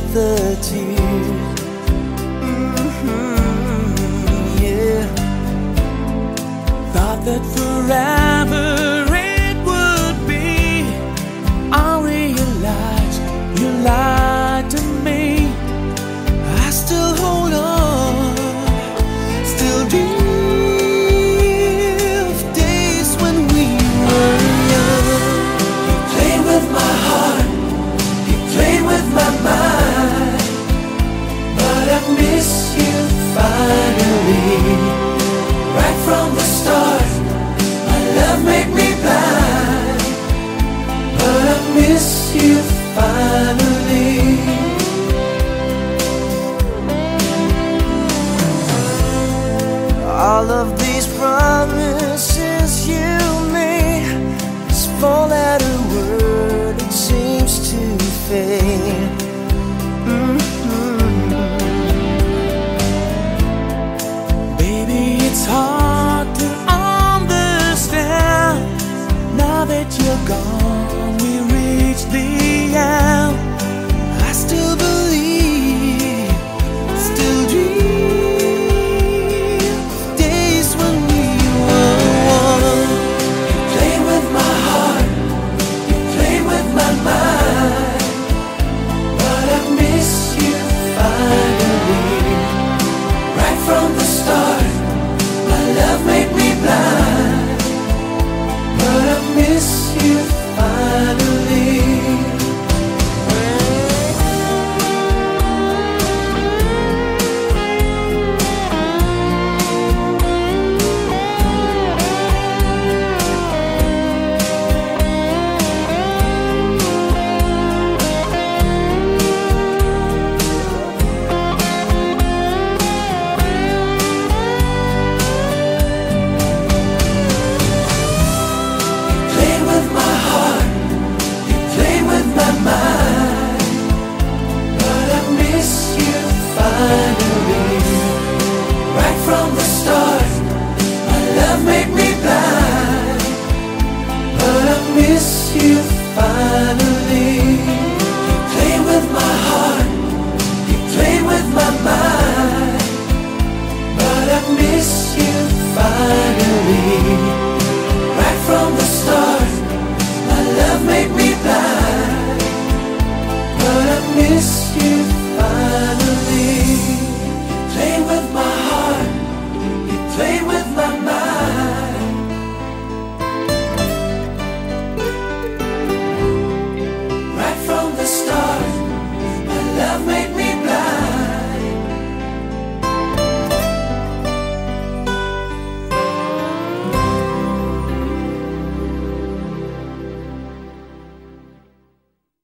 the tears. Yeah. Thought that forever it would be. I realized you lied to me. I still hold on, still dream days when we were young. You played with my heart, you played with my mind, but I miss you finally. Right from the start, my love made me blind, but I miss you finally. All of these promises you made just fall at a word, it seems to fade. Baby, it's hard to understand. Now that you're gone, we reach the end.